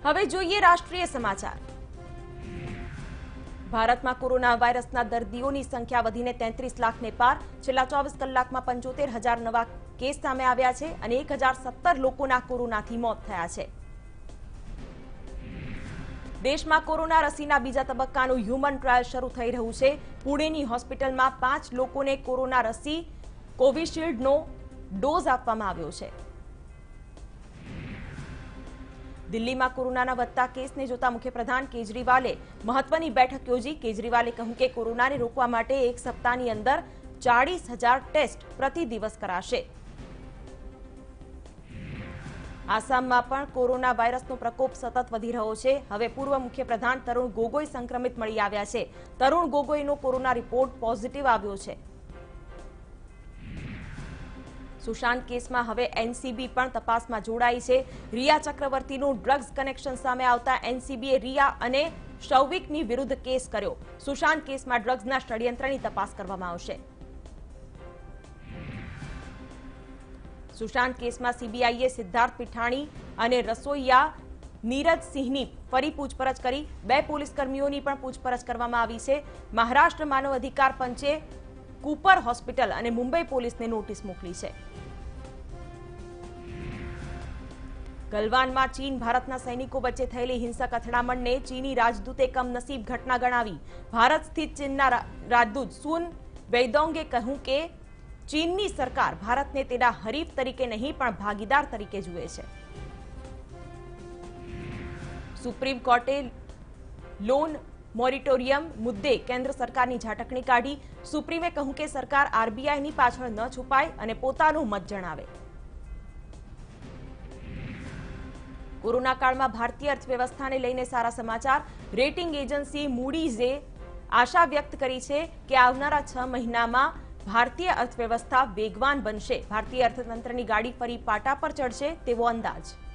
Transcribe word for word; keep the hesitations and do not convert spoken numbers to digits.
હવે જોઈએ રાષ્ટ્રીય સમાચાર। ભારતમાં કોરોના વાયરસના દર્દીઓની સંખ્યા વધીને તેત્રીસ લાખને પાર। છેલ્લા ચોવીસ કલાકમાં પંચોતેર હજાર નવા કેસ સામે આવ્યા છે અને એક હજાર સત્તર લોકોના કોરોનાથી મોત થયા છે। દેશમાં કોરોના રસીના બીજા તબક્કાનું હ્યુમન ટ્રાયલ શરૂ થઈ રહ્યું છે। પુણેની હોસ્પિટલમાં પાંચ લોકોને કોરોના રસી કોવિશિલ્ડનો ડોઝ આપવામાં આવ્યો છે। દિલ્હીમાં કોરોનાના વધતા કેસને જોતા મુખ્યપ્રધાન કેજરીવાલે મહત્વની બેઠક યોજી। કેજરીવાલે કહ્યું કે કોરોનાને રોકવા માટે એક સપ્તાહની અંદર ચાલીસ હજાર ટેસ્ટ પ્રતિ દિવસ કરાશે। આસામમાં પણ કોરોના વાયરસનો પ્રકોપ સતત વધી રહ્યો છે। હવે પૂર્વ મુખ્યપ્રધાન તરુણ ગોગોઈ સંક્રમિત મળી આવ્યા છે। તરુણ ગોગોઈનો કોરોના રિપોર્ટ પોઝિટિવ આવ્યો છે। સુશાંત કેસમાં હવે એનસીબી પણ તપાસમાં જોડાઈ છે। રિયા ચક્રવર્તીનું ડ્રગ્સ કનેક્શન સામે આવતા એનસીબીએ રિયા અને શૌવિકની વિરુદ્ધ કેસ કર્યો। સુશાંત કેસમાં ડ્રગ્સના ષડયંત્રની તપાસ કરવામાં આવશે। સુશાંત કેસમાં સીબીઆઈએ સિદ્ધાર્થ પીઠાણી અને રસોઈયા નીરજ સિંહની ફરી પૂછપરછ કરી। બે પોલીસ કર્મીઓની પણ પૂછપરછ કરવામાં આવી છે। મહારાષ્ટ્ર માનવ અધિકાર પંચે કુપર હોસ્પિટલ અને મુંબઈ પોલીસને નોટિસ મોકલી છે। ગલવાનમાં ચીન ભારતના સૈનિકો વચ્ચે થયેલી હિંસક અથડામણને ચીની રાજદૂતે કમનસીબ ઘટના ગણાવી। ભારત સ્થિત ચીનના રાજદૂત સુન વેઇદોંગે કહ્યું કે ચીનની સરકાર ભારતને તેના હરીફ તરીકે નહીં પણ ભાગીદાર તરીકે જુએ છે। સુપ્રીમ કોર્ટે લોન મોરિટોરિયમ મુદ્દે કેન્દ્ર સરકારની ઝાટકણી કાઢી। સુપ્રીમે કહ્યું કે સરકાર આરબીઆઈની પાછળ ન છુપાય અને પોતાનું મત જણાવે। કોરોના કાળમાં ભારતીય અર્થવ્યવસ્થાને લઈને સારા સમાચાર। રેટિંગ એજન્સી મૂડીઝે આશા વ્યક્ત કરી છે કે આવનારા છ મહિનામાં ભારતીય અર્થવ્યવસ્થા વેગવાન બનશે। ભારતીય અર્થતંત્રની ગાડી ફરી પાટા પર ચડશે તેવો અંદાજ।